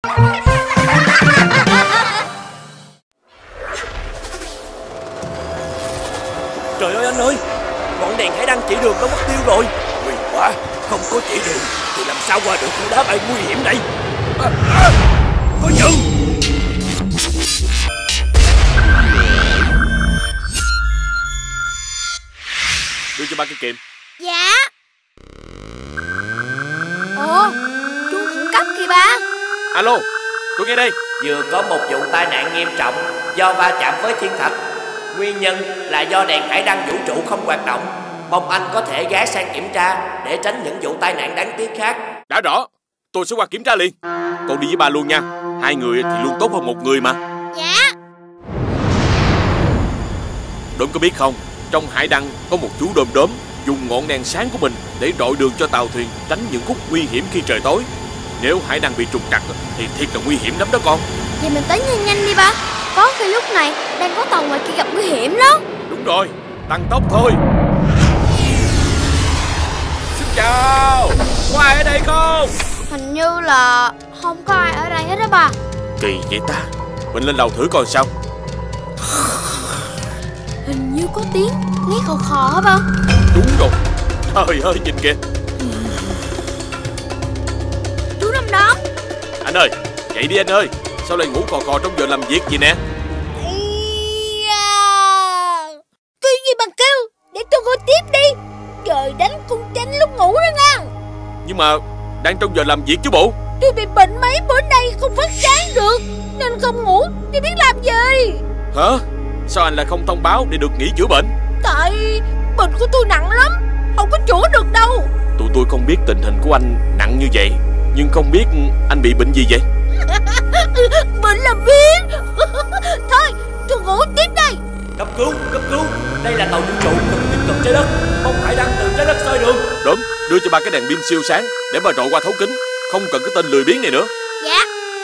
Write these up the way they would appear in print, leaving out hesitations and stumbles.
Trời ơi anh ơi, ngọn đèn hải đăng chỉ đường nó mất tiêu rồi. Nguy quá, không có chỉ đường thì làm sao qua được khu đá bay nguy hiểm đây. Có chừng. Đưa cho ba cái kìm. Dạ. Ồ, chuông khẩn cấp kìa ba. Alo, tôi nghe đây. Vừa có một vụ tai nạn nghiêm trọng do va chạm với thiên thạch. Nguyên nhân là do đèn hải đăng vũ trụ không hoạt động. Mong anh có thể ghé sang kiểm tra để tránh những vụ tai nạn đáng tiếc khác. Đã rõ, tôi sẽ qua kiểm tra liền. Con đi với ba luôn nha. Hai người thì luôn tốt hơn một người mà. Dạ. Đốm có biết không, trong hải đăng có một chú đom đóm dùng ngọn đèn sáng của mình để rọi đường cho tàu thuyền tránh những khúc nguy hiểm khi trời tối. Nếu hải đăng bị trục trặc thì thiệt là nguy hiểm lắm đó con. Vậy mình tới nhanh nhanh đi ba. Có khi lúc này đang có tàu ngoài kia gặp nguy hiểm đó. Đúng rồi, tăng tốc thôi. Xin chào, có ai ở đây không? Hình như là không có ai ở đây hết đó ba. Kỳ vậy ta, mình lên lầu thử coi sao. Hình như có tiếng nghe khò khò hả ba? Đúng rồi, trời ơi nhìn kìa. Chú Đom Đóm. Anh ơi, dậy đi anh ơi. Sao lại ngủ khò khò trong giờ làm việc vậy nè? Kêu gì bằng kêu, để tôi ngồi tiếp đi. Trời đánh cung chánh lúc ngủ đó nha. Nhưng mà đang trong giờ làm việc chứ bộ. Tôi bị bệnh mấy bữa nay không phát sáng được, nên không ngủ thì biết làm gì. Hả? Sao anh lại không thông báo để được nghỉ chữa bệnh? Tại bệnh của tôi nặng lắm, không có chữa được đâu. Tụi tôi không biết tình hình của anh nặng như vậy, nhưng không biết anh bị bệnh gì vậy? Bệnh làm biếng. Thôi tôi ngủ tiếp đây. Cấp cứu, cấp cứu. Đây là tàu vũ trụ cần tiếp cận trái đất. Mong hải đăng từ trái đất soi đường. Đúng, đưa cho ba cái đèn pin siêu sáng để mà rọi qua thấu kính. Không cần cái tên lười biếng này nữa. Dạ.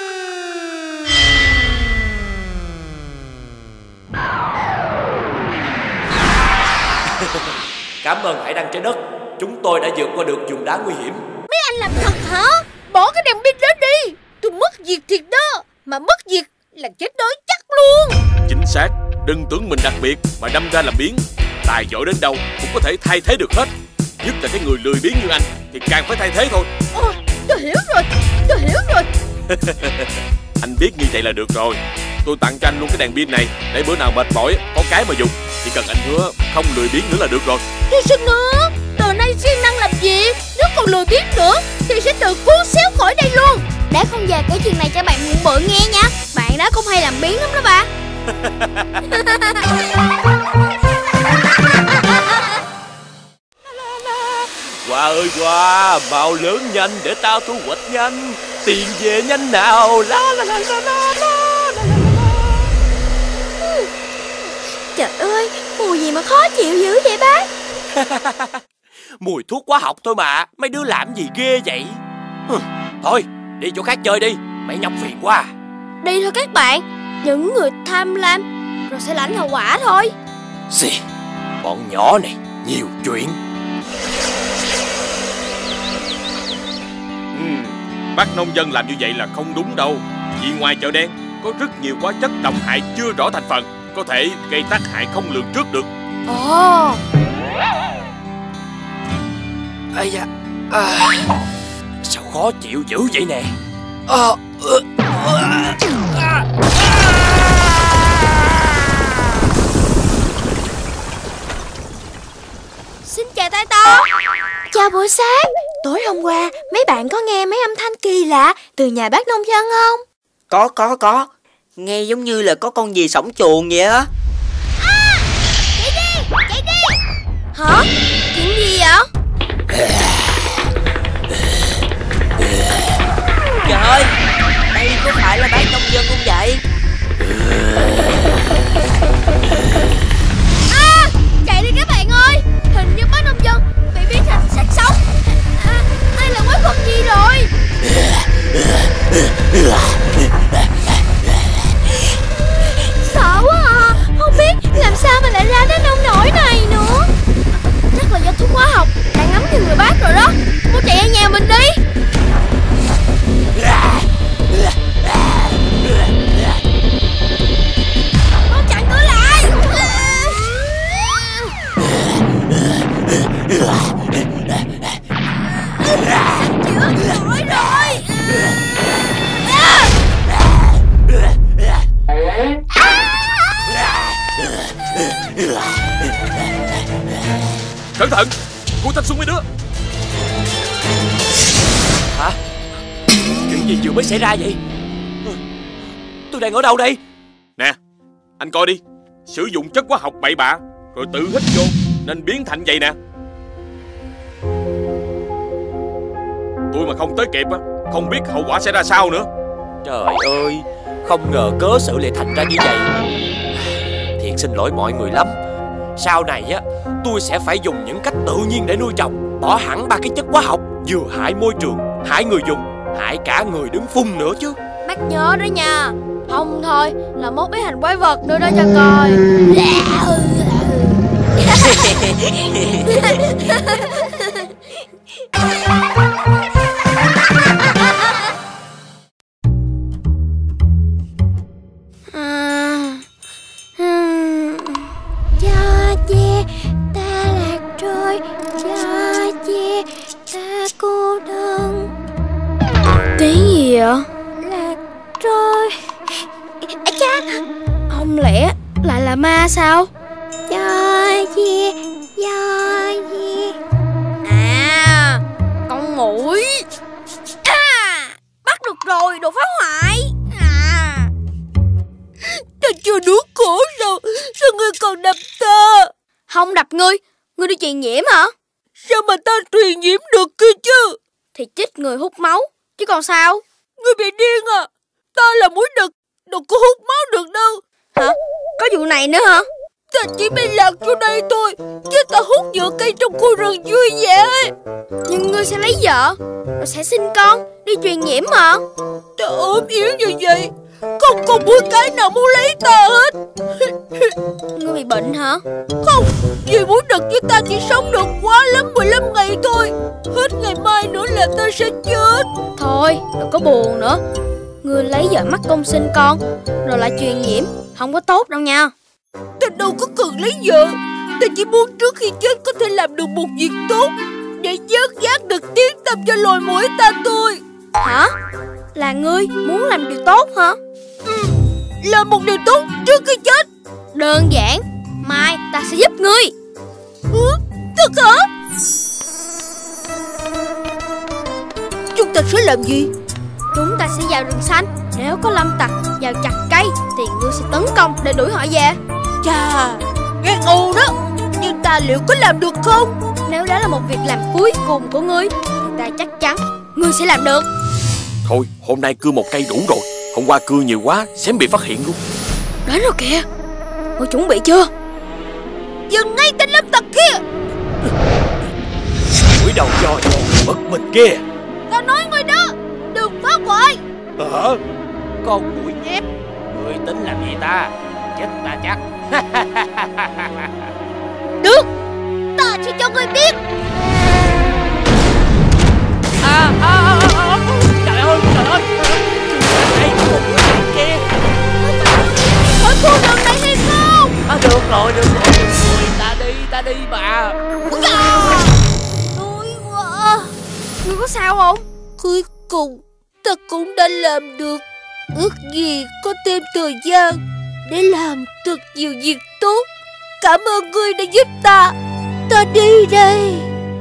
Cảm ơn hải đăng trái đất. Chúng tôi đã vượt qua được vùng đá nguy hiểm. Mấy anh làm thật hả? Bỏ cái đèn pin đó đi. Tôi mất việc thiệt đó. Mà mất việc là chết đói chắc luôn. Chính xác. Đừng tưởng mình đặc biệt mà đâm ra làm biếng. Tài giỏi đến đâu cũng có thể thay thế được hết. Nhất là cái người lười biếng như anh thì càng phải thay thế thôi. Tôi hiểu rồi. Tôi hiểu rồi. Anh biết như vậy là được rồi. Tôi tặng cho anh luôn cái đèn pin này, để bữa nào mệt mỏi có cái mà dùng. Chỉ cần anh hứa không lười biếng nữa là được rồi. Tôi xin nữa. Từ nay siêng năng làm việc. Nếu còn lười biếng nữa thì sẽ tự cuốn xéo khỏi đây luôn. Để không về kể chuyện này cho bạn mụn bự nghe nha. Bạn đó cũng hay làm biếng lắm đó ba. Hoa ơi hoa, mau lớn nhanh để tao thu hoạch nhanh. Tiền về nhanh nào. La la la la la la la. Trời ơi, mùi gì mà khó chịu dữ vậy bác? Mùi thuốc hóa học thôi mà. Mấy đứa làm gì ghê vậy? Thôi, đi chỗ khác chơi đi. Mày nhọc phiền quá. Đi thôi các bạn. Những người tham lam rồi sẽ lãnh hậu quả thôi. Xì, bọn nhỏ này nhiều chuyện. Bắt nông dân làm như vậy là không đúng đâu. Vì ngoài chợ đen có rất nhiều hóa chất độc hại chưa rõ thành phần, có thể gây tác hại không lường trước được. Ồ. Ây da, sao khó chịu dữ vậy nè. Xin chào Tai To. Chào buổi sáng. Tối hôm qua mấy bạn có nghe mấy âm thanh kỳ lạ từ nhà bác nông dân không? Có. Nghe giống như là có con gì sổng chuồng vậy á. Chạy đi. Hả? Chuyện gì vậy? Trời ơi, đây có phải là bác nông dân không vậy? Chạy đi các bạn ơi. Hình như bác nông dân bị biến thành xác sống. Hay là quái vật gì rồi? Sợ quá à. Không biết làm sao mà lại ra đến nông nổi này nữa. Chắc là do thuốc hóa học đang ngấm vào người bác rồi đó. Mau chạy ở nhà mình đi. Cẩn thận, cúi thấp xuống mấy đứa. Hả? Chuyện gì vừa mới xảy ra vậy? Tôi đang ở đâu đây? Nè, anh coi đi. Sử dụng chất hóa học bậy bạ rồi tự hít vô nên biến thành vậy nè. Tôi mà không tới kịp á, không biết hậu quả sẽ ra sao nữa. Trời ơi, không ngờ cớ sự lại thành ra như vậy. Thiệt xin lỗi mọi người lắm. Sau này á, tôi sẽ phải dùng những cách tự nhiên để nuôi trồng, bỏ hẳn ba cái chất hóa học, vừa hại môi trường, hại người dùng, hại cả người đứng phun nữa chứ. Bác nhớ đó nha. Không thôi là mốt biến thành quái vật nữa đó cho coi. Cha che ta lạc trôi, cha che ta cô đơn. Tiếng gì vậy? Lạc trôi. Cha, Không lẽ lại là ma sao? cha che, cha che. À, con muỗi. Bắt được rồi, đồ phá hoại. Ta chưa nuốt cổ sao? Sao ngươi còn đập ta? Không đập ngươi, ngươi đi truyền nhiễm hả? Sao mà ta truyền nhiễm được kia chứ? Thì chích người hút máu, chứ còn sao? Ngươi bị điên à? Ta là muỗi đực, đâu có hút máu được đâu. Hả? Có vụ này nữa hả? Ta chỉ bị lạc vô đây thôi, chứ ta hút nhựa cây trong khu rừng vui vẻ. Nhưng ngươi sẽ lấy vợ, rồi sẽ sinh con, đi truyền nhiễm mà. Ta ốm yếu như vậy, không có muỗi cái nào muốn lấy ta hết. Ngươi bị bệnh hả? Không, vì muỗi đực với ta chỉ sống được quá lắm 15 ngày thôi. Hết ngày mai nữa là ta sẽ chết. Thôi, đừng có buồn nữa. Ngươi lấy vợ mắc công sinh con, rồi lại truyền nhiễm, không có tốt đâu nha. Ta đâu có cần lấy vợ. Ta chỉ muốn trước khi chết có thể làm được một việc tốt, để vớt vát được tiếng tăm cho loài muỗi ta thôi. Hả? Là ngươi muốn làm điều tốt hả? Làm một điều tốt trước khi chết. Đơn giản, mai ta sẽ giúp ngươi. Thật hả? Chúng ta sẽ làm gì? Chúng ta sẽ vào rừng xanh. Nếu có lâm tặc vào chặt cây thì ngươi sẽ tấn công để đuổi họ về. Chà, nghe ngu đó. Nhưng ta liệu có làm được không? Nếu đó là một việc làm cuối cùng của ngươi thì ta chắc chắn ngươi sẽ làm được. Thôi, hôm nay cưa một cây đủ rồi. Hôm qua cưa nhiều quá, xém bị phát hiện luôn. Đến rồi kìa. Ngươi chuẩn bị chưa? Dừng ngay tên lâm tặc kia. Mũi đầu cho bực mình kia. Ta nói ngươi đó, đừng phá hoại. Con mũi nhép, ngươi tính làm gì ta? Chết ta chắc. Được, ta sẽ cho ngươi biết. Trời ơi, trời ơi. Đây, con mũi kia. Phải khu rừng này hay không? Được rồi, ta đi mà. Đuối quá. Ngươi có sao không? Cuối cùng ta cũng đã làm được. Ước gì có thêm thời gian để làm thật nhiều việc tốt. Cảm ơn ngươi đã giúp ta. Ta đi đây.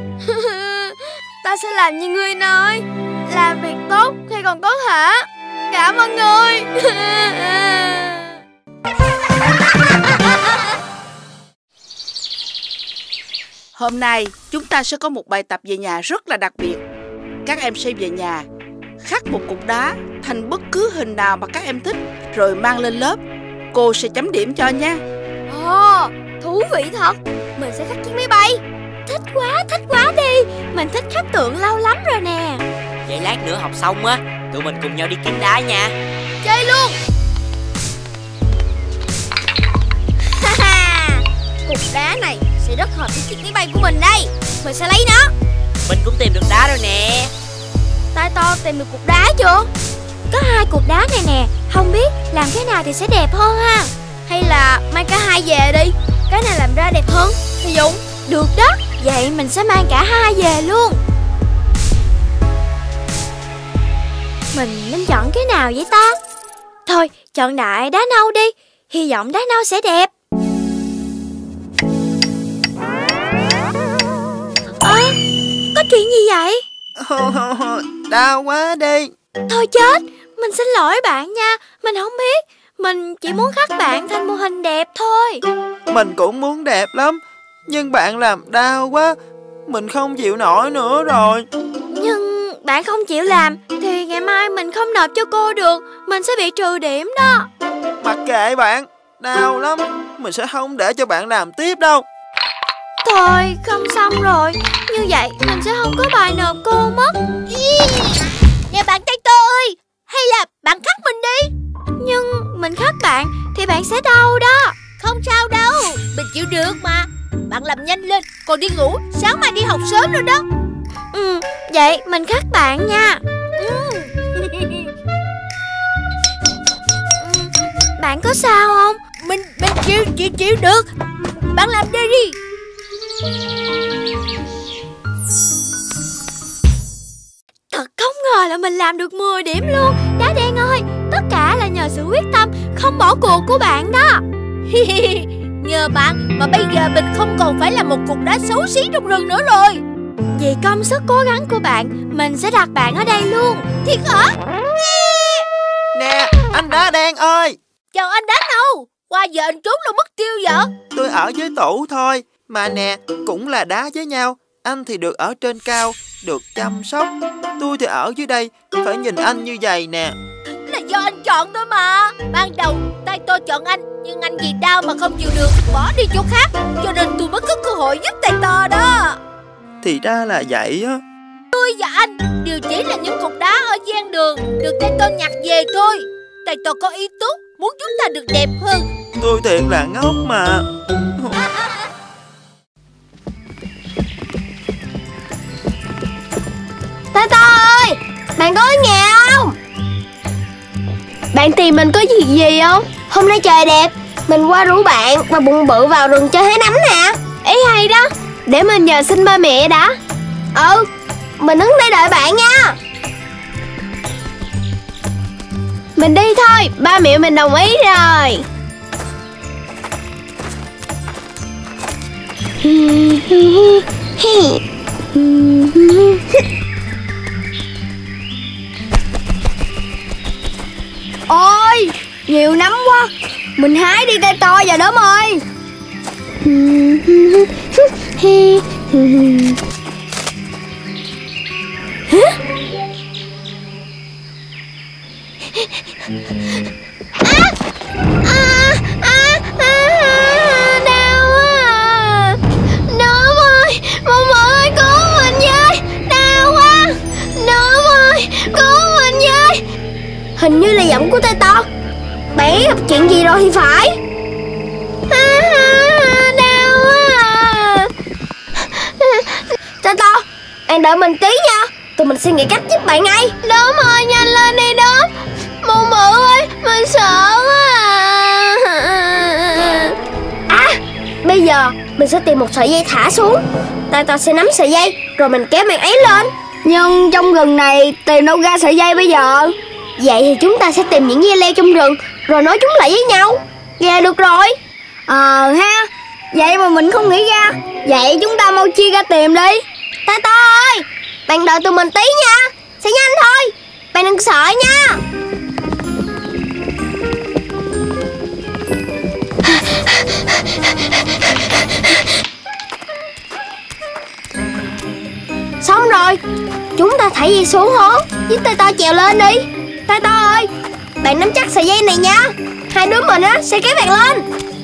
Ta sẽ làm như ngươi nói. Làm việc tốt khi còn có thể. Cảm ơn ngươi. Hôm nay chúng ta sẽ có một bài tập về nhà rất là đặc biệt. Các em sẽ về nhà khắc một cục đá thành bất cứ hình nào mà các em thích, rồi mang lên lớp. Cô sẽ chấm điểm cho nha. Ồ, thú vị thật. Mình sẽ khắc chiếc máy bay. Thích quá đi. Mình thích khắc tượng lâu lắm rồi nè. Vậy lát nữa học xong á, tụi mình cùng nhau đi kiếm đá nha. Chơi luôn. Cục đá này sẽ rất hợp với chiếc máy bay của mình đây. Mình sẽ lấy nó. Mình cũng tìm được đá rồi nè. Tai To tìm được cục đá chưa? Có 2 cục đá này nè. Không biết làm cái nào thì sẽ đẹp hơn ha. Hay là mang cả hai về đi. Cái này làm ra đẹp hơn thì Dũng. Được đó. Vậy mình sẽ mang cả 2 về luôn. Mình nên chọn cái nào vậy ta? Thôi chọn đại đá nâu đi. Hy vọng đá nâu sẽ đẹp. Chuyện gì vậy? Đau quá đi. Thôi chết, mình xin lỗi bạn nha. Mình không biết. Mình chỉ muốn khắc bạn thành mô hình đẹp thôi. Mình cũng muốn đẹp lắm, nhưng bạn làm đau quá, mình không chịu nổi nữa rồi. Nhưng bạn không chịu làm thì ngày mai mình không nộp cho cô được. Mình sẽ bị trừ điểm đó. Mặc kệ bạn, đau lắm, mình sẽ không để cho bạn làm tiếp đâu. Thôi không xong rồi. Như vậy mình sẽ không có bài nộp cô mất. Nè bạn Tay To ơi, hay là bạn khắc mình đi. Nhưng mình khắc bạn thì bạn sẽ đau đó. Không sao đâu, mình chịu được mà. Bạn làm nhanh lên, còn đi ngủ, sáng mai đi học sớm rồi đó. Vậy mình khắc bạn nha. Bạn có sao không? Mình chịu được. Bạn làm đi đi. Thật không ngờ là mình làm được 10 điểm luôn. Đá đen ơi, tất cả là nhờ sự quyết tâm không bỏ cuộc của bạn đó. Nhờ bạn mà bây giờ mình không còn phải là một cục đá xấu xí trong rừng nữa rồi. Vì công sức cố gắng của bạn, mình sẽ đặt bạn ở đây luôn. Thiệt hả? Nè, anh Đá Đen ơi. Chào anh Đá Nâu. Qua giờ anh trốn đâu mất tiêu vậy? Tôi ở dưới tủ thôi. Mà nè, cũng là đá với nhau. Anh thì được ở trên cao, được chăm sóc. Tôi thì ở dưới đây, phải nhìn anh như vậy nè. Là do anh chọn tôi mà. Ban đầu Tay To chọn anh, nhưng anh vì đau mà không chịu được, bỏ đi chỗ khác. Cho nên tôi mới có cơ hội giúp Tay To đó. Thì ra là vậy á. Tôi và anh đều chỉ là những cục đá ở ven đường, được Tay To nhặt về thôi. Tay To có ý tốt, muốn chúng ta được đẹp hơn. Tôi thiệt là ngốc mà. Tay To ơi, bạn có ở nhà không? Bạn tìm mình có việc gì không? Hôm nay trời đẹp, mình qua rủ bạn và bụng bự vào rừng chơi hái nấm nè. Ý hay đó, để mình nhờ xin ba mẹ đã. Mình đứng đây đợi bạn nha. Mình đi thôi, ba mẹ mình đồng ý rồi. Ôi, nhiều nấm quá. Mình hái đi Tay To và Đốm ơi. Đau quá. Đốm ơi, Mông ơi, cứu mình với. Đau quá. Đốm ơi, cứu mình với. Hình như là giọng của Tay To. Bạn ấy gặp chuyện gì rồi thì phải. Đau quá. Tay To, bạn đợi mình tí nha. Tụi mình sẽ nghĩ cách giúp bạn ngay. Đốm ơi, nhanh lên đi Đốm. Mụ mụ ơi, mình sợ quá à. Bây giờ mình sẽ tìm một sợi dây thả xuống. Tay To sẽ nắm sợi dây rồi mình kéo bạn ấy lên. Nhưng trong rừng này tìm đâu ra sợi dây bây giờ? Vậy thì chúng ta sẽ tìm những dây leo trong rừng rồi nối chúng lại với nhau. Dạ được rồi. Ha, vậy mà mình không nghĩ ra. Vậy chúng ta mau chia ra tìm đi. Tay To ơi, bạn đợi tụi mình tí nha. Sẽ nhanh thôi, bạn đừng sợ nha. Xong rồi, chúng ta thảy dây xuống hố, giúp Tay To trèo lên đi. Tay To ơi, bạn nắm chắc sợi dây này nha. Hai đứa mình á sẽ kéo bạn lên.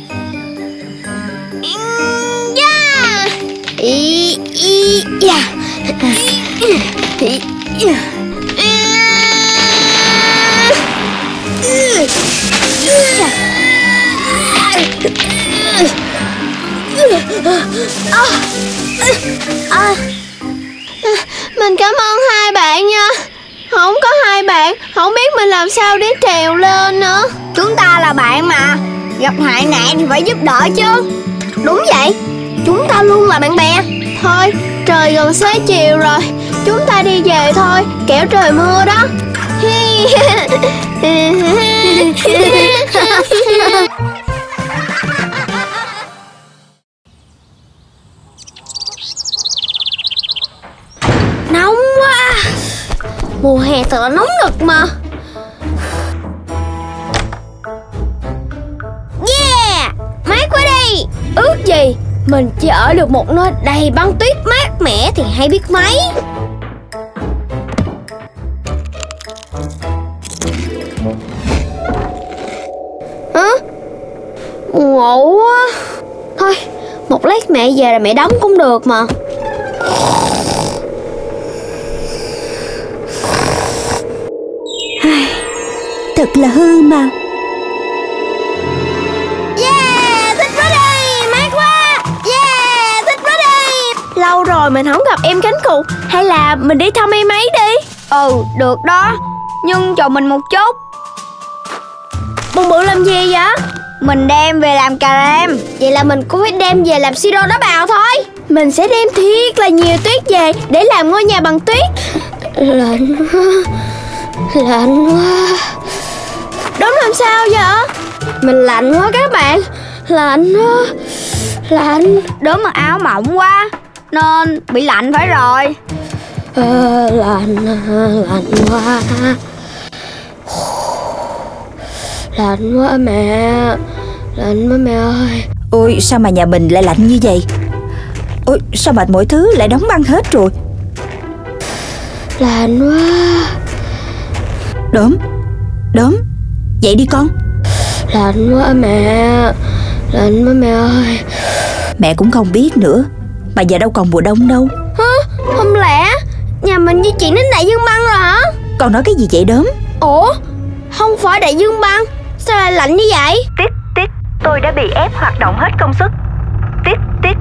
Mình cảm ơn hai bạn nha. Không có hai bạn, không biết mình làm sao để trèo lên nữa. Chúng ta là bạn mà, gặp hoạn nạn thì phải giúp đỡ chứ. Đúng vậy, chúng ta luôn là bạn bè. Thôi, trời gần xế chiều rồi, chúng ta đi về thôi, kẻo trời mưa đó. thật là nóng nực mà. Yeah, mát quá đi. Ước gì mình chỉ ở được một nơi đầy băng tuyết mát mẻ thì hay biết mấy. Hả? Ngộ quá. Thôi, một lát mẹ về là mẹ đóng cũng được mà. Thật là hư mà. Yeah, thích quá đi, mát quá. Yeah, thích quá đi. Lâu rồi mình không gặp em cánh cụt. Hay là mình đi thăm em ấy đi. Ừ, được đó. Nhưng chờ mình một chút. Bụng bự làm gì vậy? Mình đem về làm cà rem. Vậy là mình cũng phải đem về làm siro đá bào thôi. Mình sẽ đem thiệt là nhiều tuyết về để làm ngôi nhà bằng tuyết. Lạnh quá. Lạnh quá. Đốm làm sao vậy? Mình lạnh quá các bạn. Lạnh quá. Lạnh. Đốm mặc áo mỏng quá nên bị lạnh phải rồi. Lạnh quá. Lạnh quá mẹ. Lạnh quá mẹ ơi. Ôi sao mà nhà mình lại lạnh như vậy? Ôi sao mà mọi thứ lại đóng băng hết rồi? Lạnh quá. Đốm dậy đi con. Lạnh quá mẹ. Lạnh quá mẹ ơi. Mẹ cũng không biết nữa. Mà giờ đâu còn mùa đông đâu. Hả? Không lẽ nhà mình di chuyển đến đại dương băng rồi hả? Con nói cái gì vậy Đốm? Ủa, không phải đại dương băng, sao lại lạnh như vậy? Tít, tôi đã bị ép hoạt động hết công suất. Tít.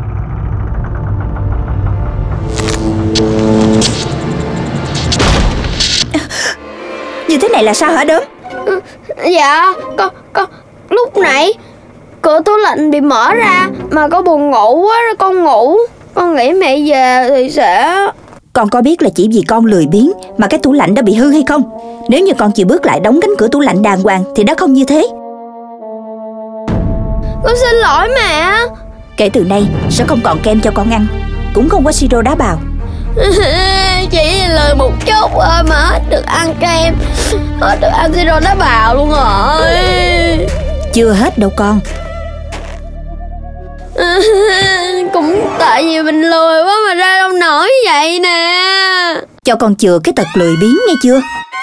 Như thế này là sao hả Đốm? Dạ, con lúc nãy cửa tủ lạnh bị mở ra mà con buồn ngủ quá rồi con ngủ. Con nghĩ mẹ về thì sẽ... Con có biết là chỉ vì con lười biếng mà cái tủ lạnh đã bị hư hay không? Nếu như con chịu bước lại đóng cánh cửa tủ lạnh đàng hoàng thì nó không như thế. Con xin lỗi mẹ. Kể từ nay sẽ không còn kem cho con ăn, cũng không có siro đá bào. Chỉ lời một chút thôi mà hết được ăn kem, hết được ăn siro đá bào luôn rồi. Chưa hết đâu con. Cũng tại vì mình lười quá mà ra đâu nổi vậy nè. Cho con chừa cái tật lười biếng nghe chưa?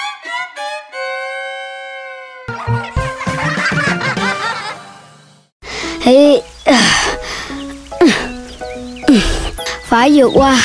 Thì phải vượt qua.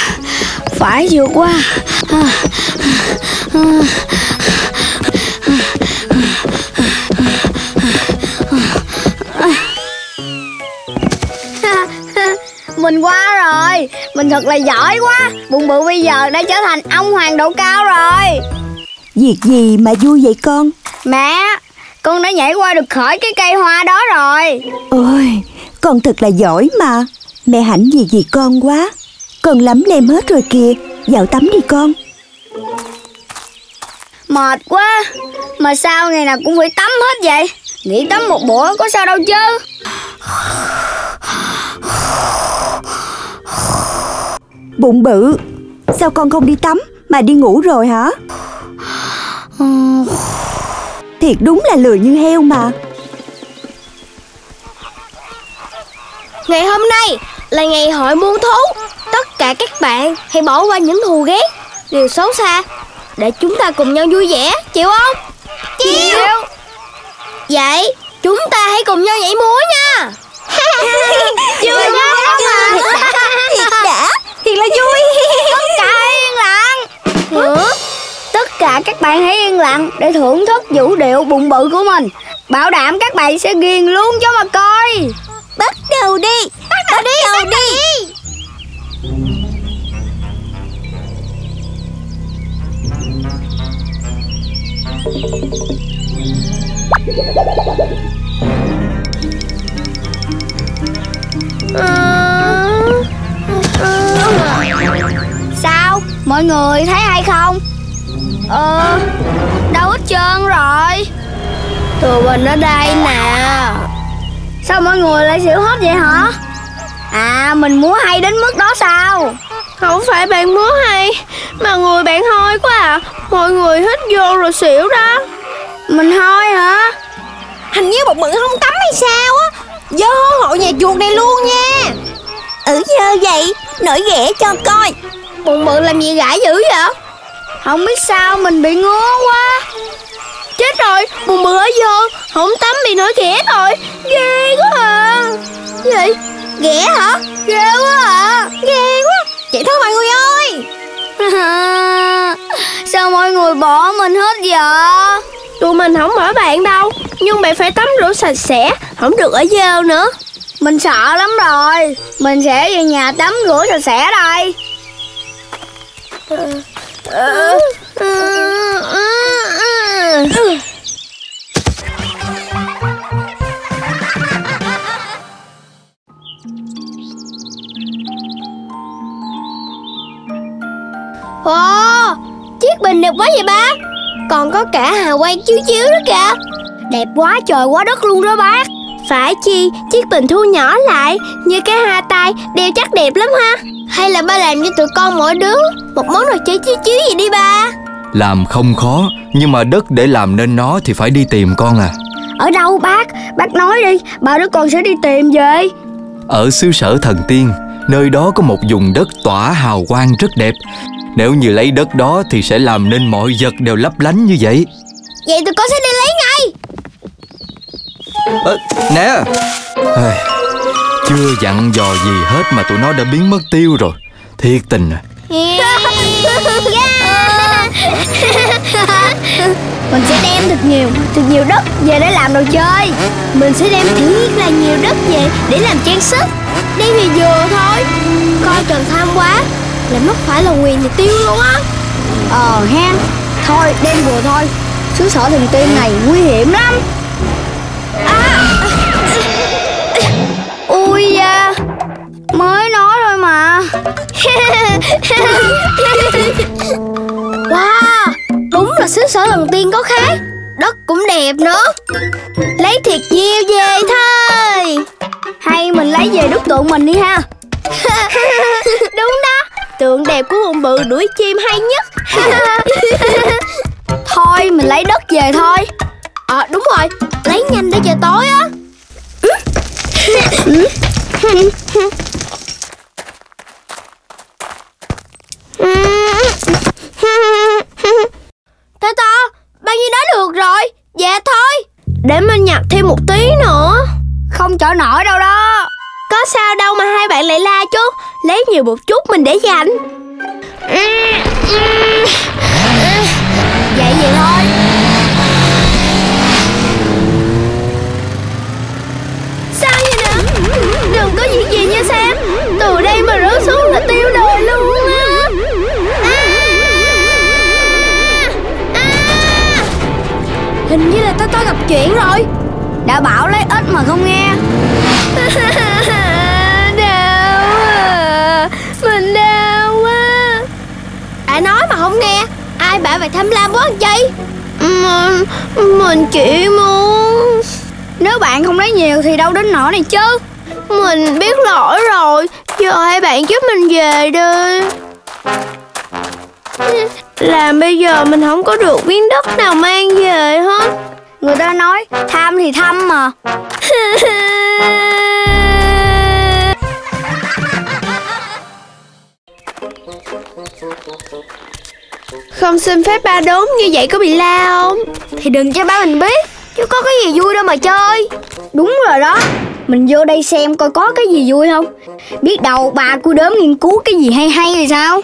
Mình qua rồi. Mình thật là giỏi quá. Bụng bự bây giờ đã trở thành ông hoàng độ cao rồi. Việc gì mà vui vậy con? Mẹ, con đã nhảy qua được khỏi cái cây hoa đó rồi. Ôi, con thật là giỏi mà. Mẹ hãnh vì con quá. Con lắm lem hết rồi kìa. Vào tắm đi con. Mệt quá. Mà sao ngày nào cũng phải tắm hết vậy? Nghỉ tắm một bữa có sao đâu chứ. Bụng bự, sao con không đi tắm mà đi ngủ rồi hả? Thiệt đúng là lười như heo mà. Ngày hôm nay là ngày hội muôn thú. Tất cả các bạn hãy bỏ qua những thù ghét, điều xấu xa để chúng ta cùng nhau vui vẻ, chịu không? Chịu. Vậy chúng ta hãy cùng nhau nhảy múa nha. Vui lắm mà. Thiệt là vui. Tất cả hãy yên lặng. Tất cả các bạn hãy yên lặng để thưởng thức vũ điệu bụng bự của mình. Bảo đảm các bạn sẽ ghiền luôn cho mà coi. Bắt đầu đi. Bắt đầu đi. Sao? Mọi người thấy hay không? Đâu hết trơn rồi. Tụi mình ở đây nè. Sao mọi người lại xỉu hết vậy hả? À, mình múa hay đến mức đó sao? Không phải bạn múa hay, mà người bạn hôi quá à. Mọi người hít vô rồi xỉu đó. Mình hôi hả? Hình như bụng bự không tắm hay sao á. Dơ hội nhà chuột này luôn nha. Dơ vậy, nổi ghẻ cho coi. Bụng bự làm gì gãi dữ vậy? Không biết sao mình bị ngứa quá. Chết rồi, bụng bự ở vô, không tắm bị nổi ghẻ rồi. Ghê quá à. Gì? Ghẻ hả? Ghê quá à. Ghê quá. Vậy thôi mọi người ơi. Sao mọi người bỏ mình hết vậy? Tụi mình không bỏ bạn đâu, nhưng bạn phải tắm rửa sạch sẽ, không được ở dơ nữa. Mình sợ lắm rồi. Mình sẽ về nhà tắm rửa sạch sẽ đây. Wow, chiếc bình đẹp quá vậy bác. Còn có cả hào quang chiếu chiếu đó kìa. Đẹp quá trời quá đất luôn đó bác. Phải chi, chiếc bình thu nhỏ lại như cái hoa tai, đeo chắc đẹp lắm ha. Hay là ba làm cho tụi con mỗi đứa một món đồ chơi chiếu chiếu gì đi ba. Làm không khó, nhưng mà đất để làm nên nó thì phải đi tìm con à. Ở đâu bác? Bác nói đi, ba đứa con sẽ đi tìm về. Ở xứ sở thần tiên, nơi đó có một vùng đất tỏa hào quang rất đẹp. Nếu như lấy đất đó thì sẽ làm nên mọi vật đều lấp lánh như vậy. Vậy tụi con sẽ đi lấy ngay. Nè, chưa dặn dò gì hết mà tụi nó đã biến mất tiêu rồi. Thiệt tình à. Mình sẽ đem thật nhiều đất về để làm đồ chơi. Mình sẽ đem thiệt là nhiều đất về để làm trang sức. Đem thì vừa thôi. Coi chừng tham quá là mất phải là nguyền thì tiêu luôn á. Ha. Thôi đem vừa thôi. Xứ sở thần tiên này nguy hiểm lắm. Ui da, mới nói thôi mà. Wow, đúng là xứ sở thần tiên có khác. Đất cũng đẹp nữa. Lấy thiệt nhiều về thôi. Hay mình lấy về đúc tượng mình đi ha. Đúng đó, tượng đẹp của bụng bự đuổi chim hay nhất. Thôi mình lấy đất về thôi. Đúng rồi, lấy nhanh để trời tối á. To, bao nhiêu đó được rồi. Dạ thôi, để mình nhặt thêm một tí nữa. Không chở nổi đâu đó. Có sao đâu mà hai bạn lại la chứ. Lấy nhiều một chút mình để dành. Vậy thôi. Sao vậy nè? Đừng có việc gì nha Sam. Từ đây mà rớt xuống là tiêu đời luôn á. Hình như là tôi gặp chuyện rồi. Đã bảo lấy ít mà không nghe. Đau à. Mình đau quá. Đã nói mà không nghe. Ai bảo vậy tham lam quá anh chi? Mình chỉ muốn. Nếu bạn không lấy nhiều thì đâu đến nỗi này chứ. Mình biết lỗi rồi. Giờ hai bạn giúp mình về đi. Làm bây giờ mình không có được miếng đất nào mang về hết. Người ta nói tham thì thăm mà. Không xin phép ba đốn như vậy có bị la không? Thì đừng cho ba mình biết. Chứ có cái gì vui đâu mà chơi. Đúng rồi đó. Mình vô đây xem coi có cái gì vui không. Biết đâu ba của đốm nghiên cứu cái gì hay hay thì sao.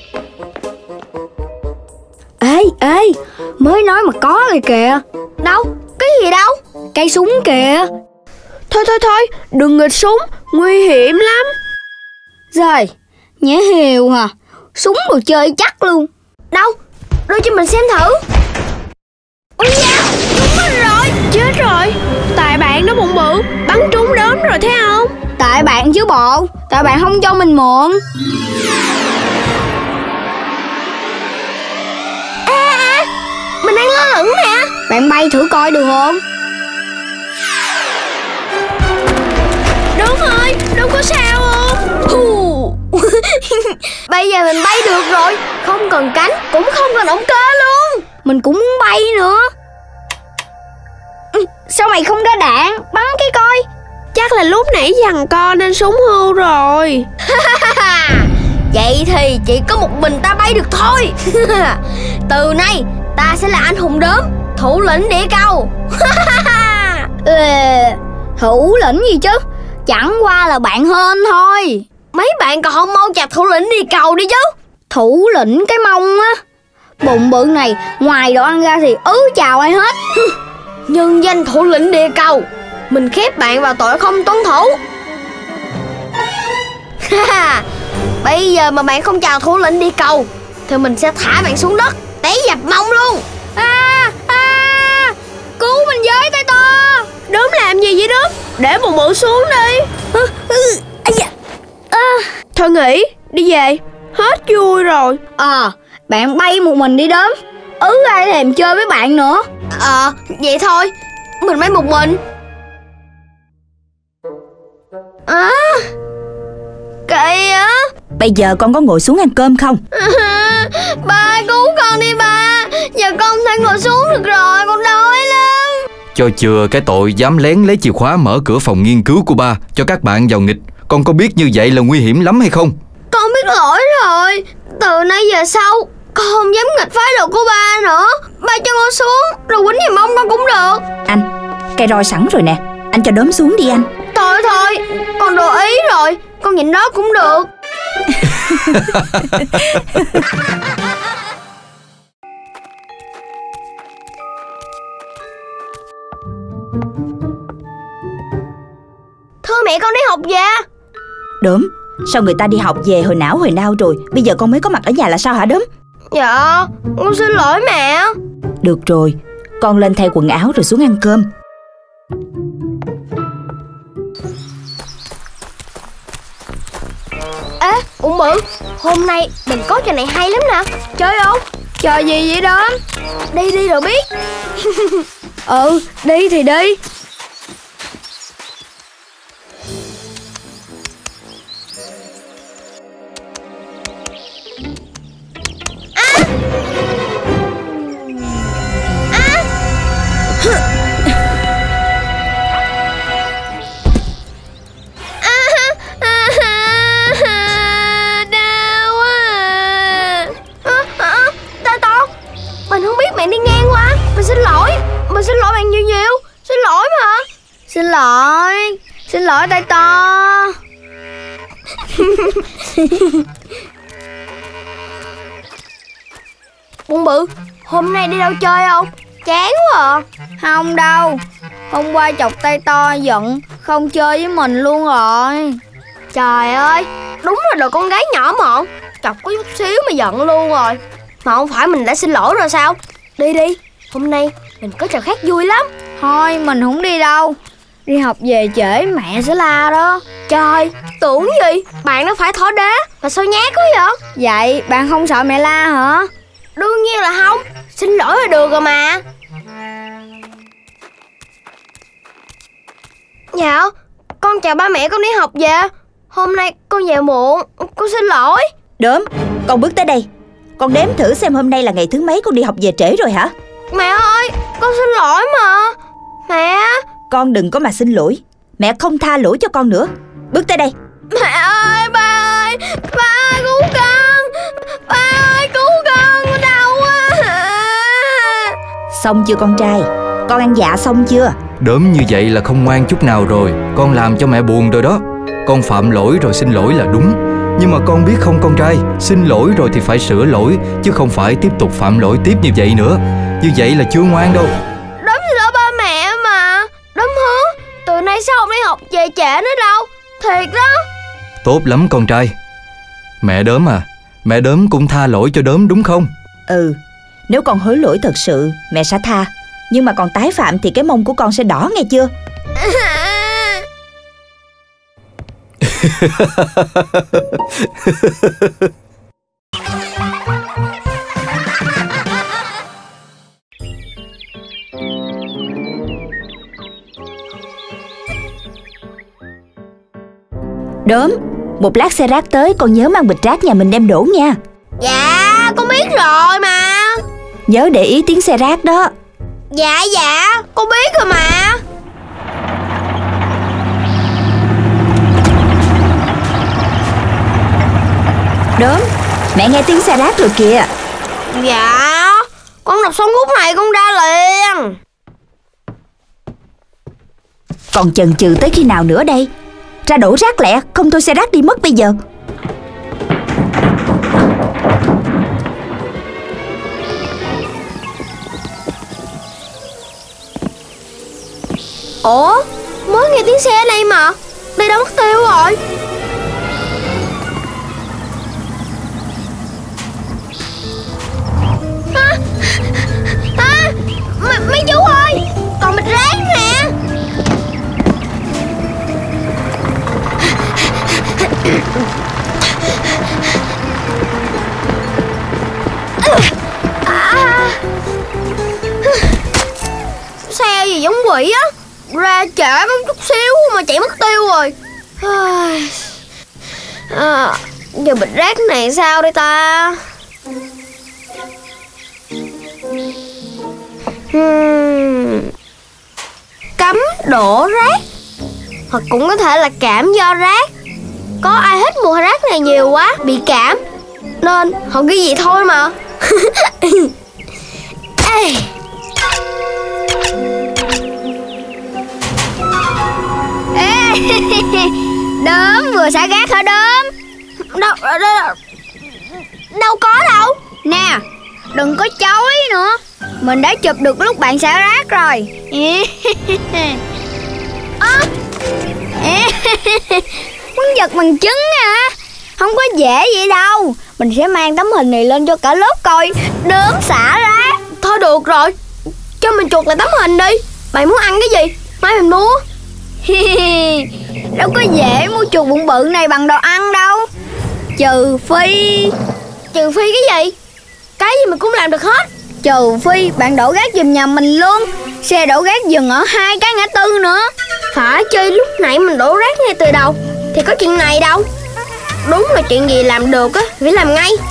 Ê, mới nói mà có rồi kìa. Đâu, cái gì đâu? Cây súng kìa. Thôi, đừng nghịch súng, nguy hiểm lắm. Rồi, nhẽ hiều hả? Súng đồ chơi chắc luôn. Đâu, đưa cho mình xem thử. Ôi da, trúng mình rồi. Chết rồi, tại bạn nó bụng bự, bắn trúng đốm rồi thấy không? Tại bạn chứ bộ, tại bạn không cho mình mượn. Mình đang lo lửng nè. Bạn bay thử coi được không? Đúng rồi, đâu có sao không? Bây giờ mình bay được rồi, không cần cánh, cũng không cần động cơ luôn. Mình cũng muốn bay nữa. Sao mày không ra đạn, bắn cái coi. Chắc là lúc nãy giằng co nên súng hư rồi. Vậy thì chỉ có một mình ta bay được thôi. Từ nay ta sẽ là anh hùng đốm, thủ lĩnh địa cầu. Thủ lĩnh gì chứ, chẳng qua là bạn hên thôi. Mấy bạn còn không mau chặt thủ lĩnh địa cầu đi chứ. Thủ lĩnh cái mông á. Bụng bự này ngoài đồ ăn ra thì chào ai hết. Nhân danh thủ lĩnh địa cầu, mình khép bạn vào tội không tuân thủ. Bây giờ mà bạn không chào thủ lĩnh địa cầu thì mình sẽ thả bạn xuống đất, té dập mông luôn. Cứu mình với, tay to. Đốm làm gì vậy Đốm? Để một bự xuống đi. Thôi nghỉ, đi về. Hết vui rồi. Bạn bay một mình đi Đốm. Ai thèm chơi với bạn nữa. Vậy thôi, mình bay một mình. Kìa. Bây giờ con có ngồi xuống ăn cơm không? Ba cứu con đi ba. Giờ con không thể ngồi xuống được rồi, con đói lắm. Cho chừa cái tội dám lén lấy chìa khóa mở cửa phòng nghiên cứu của ba cho các bạn vào nghịch. Con có biết như vậy là nguy hiểm lắm hay không? Con biết lỗi rồi. Từ nay về sau con không dám nghịch phái đồ của ba nữa. Ba cho con xuống rồi quýnh vào mông con cũng được. Anh, cây roi sẵn rồi nè. Anh cho Đốm xuống đi anh. Thôi, con đồ ý rồi. Con nhìn đó cũng được. Thưa mẹ, con đi học về. Đốm, sao người ta đi học về hồi não hồi nao rồi, bây giờ con mới có mặt ở nhà là sao hả Đốm? Dạ, con xin lỗi mẹ. Được rồi, con lên thay quần áo rồi xuống ăn cơm. Bụng bự, hôm nay mình có trò này hay lắm nè. Chơi không? Trò gì vậy đó? Đi rồi biết. Đi thì đi. Mình không biết bạn đi ngang qua. Mình xin lỗi bạn nhiều. Xin lỗi mà. Xin lỗi tay to. Bụng bự, hôm nay đi đâu chơi không? Chán quá à. Không đâu, hôm qua chọc tay to giận, không chơi với mình luôn rồi. Trời ơi, đúng là đồ con gái nhỏ mọn, chọc có chút xíu mà giận luôn rồi. Mà không phải mình đã xin lỗi rồi sao? Đi, hôm nay mình có trò khác vui lắm. Thôi mình không đi đâu. Đi học về trễ mẹ sẽ la đó. Trời, tưởng gì bạn nó phải thỏ đá mà sao nhát quá vậy? Vậy bạn không sợ mẹ la hả? Đương nhiên là không. Xin lỗi là được rồi mà. Dạ, con chào ba mẹ, con đi học về. Hôm nay con về muộn, con xin lỗi. Đốm, con bước tới đây. Con đếm thử xem hôm nay là ngày thứ mấy con đi học về trễ rồi hả? Mẹ ơi, con xin lỗi mà. Mẹ. Con đừng có mà xin lỗi. Mẹ không tha lỗi cho con nữa. Bước tới đây. Mẹ ơi, ba ơi, cứu con. Ba ơi, cứu con đau quá. Xong chưa con trai? Con ăn dạ xong chưa? Đốm như vậy là không ngoan chút nào rồi. Con làm cho mẹ buồn rồi đó. Con phạm lỗi rồi xin lỗi là đúng. Nhưng mà con biết không con trai, xin lỗi rồi thì phải sửa lỗi, chứ không phải tiếp tục phạm lỗi tiếp như vậy nữa. Như vậy là chưa ngoan đâu. Đốm xin lỗi ba mẹ mà. Đốm hứa từ nay sau không đi học về trễ nữa đâu. Thiệt đó. Tốt lắm con trai. Mẹ Đốm à, mẹ Đốm cũng tha lỗi cho Đốm đúng không? Ừ, nếu con hối lỗi thật sự mẹ sẽ tha. Nhưng mà còn tái phạm thì cái mông của con sẽ đỏ nghe chưa? Đốm, Một lát xe rác tới con nhớ mang bịch rác nhà mình đem đổ nha. Dạ con biết rồi mà. Nhớ để ý tiếng xe rác đó. Dạ con biết rồi mà. Đốm, mẹ nghe tiếng xe rác rồi kìa. Dạ con đọc xong khúc này con ra liền. Còn chần chừ tới khi nào nữa đây? Ra đổ rác lẹ, không thôi xe rác đi mất bây giờ. Ủa mới nghe tiếng xe ở đây mà. Đi đâu mất tiêu rồi? Mấy chú ơi, còn bịch rác nè. Xe gì giống quỷ á. Ra trễ có chút xíu mà chạy mất tiêu rồi. Giờ bịch rác này sao đây ta? Cấm đổ rác, hoặc cũng có thể là cảm do rác. Có ai hết mùa rác này nhiều quá bị cảm nên họ ghi gì thôi mà. Đốm vừa xả rác hả Đốm? Đâu có đâu. Nè đừng có chối nữa. Mình đã chụp được lúc bạn xả rác rồi. Muốn giật bằng chứng hả? Không có dễ vậy đâu. Mình sẽ mang tấm hình này lên cho cả lớp coi. Đốm xả rác. Thôi được rồi, cho mình chuột lại tấm hình đi. Bạn muốn ăn cái gì? Mai mình mua. Đâu có dễ mua chuột bụng bự này bằng đồ ăn đâu. Trừ phi cái gì? Cái gì mình cũng làm được hết. Trừ phi bạn đổ rác giùm nhà mình luôn. Xe đổ rác dừng ở 2 cái ngã tư nữa. Phải chứ lúc nãy mình đổ rác ngay từ đầu thì có chuyện này đâu. Đúng là chuyện gì làm được á phải làm ngay.